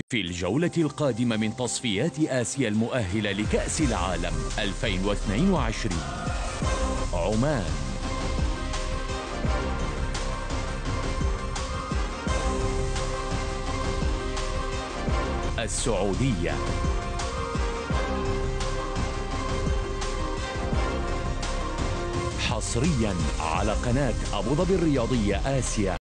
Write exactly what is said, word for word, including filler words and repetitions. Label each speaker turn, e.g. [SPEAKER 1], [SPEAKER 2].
[SPEAKER 1] في الجولة القادمة من تصفيات آسيا المؤهلة لكأس العالم ألفين واثنين وعشرين. عمان، السعودية، حصرياً على قناة أبو ظبي الرياضية آسيا.